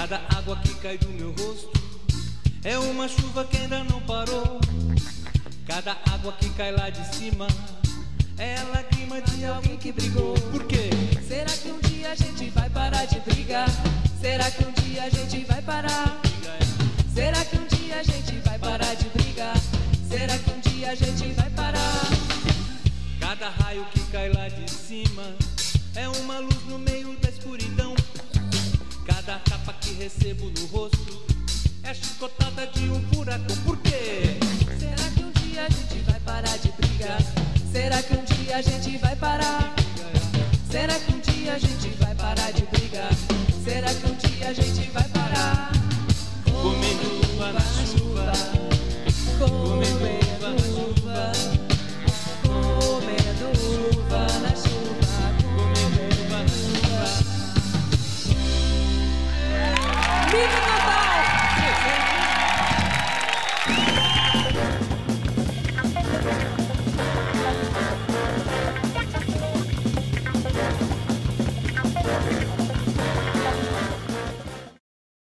Cada água que cai do meu rosto é uma chuva que ainda não parou. Cada água que cai lá de cima é a lágrima de alguém que brigou. Por quê? Será que um dia a gente vai parar de brigar? Será que um dia a gente vai parar? Será que um dia a gente vai parar de brigar? Será que um dia a gente vai parar? Cada raio que cai lá de cima é uma luz no meio da escuridão. Cada tapa que recebo no rosto é chicotada de um furacão. Por quê? Será que um dia a gente vai parar de brigar? Será que um dia a gente vai parar? Será que um dia a gente vai parar de brigar? Será que um dia a gente vai parar? Comendo uva na chuva, comendo uva na chuva, comendo uva na chuva, comendo uva na chuva. Viva!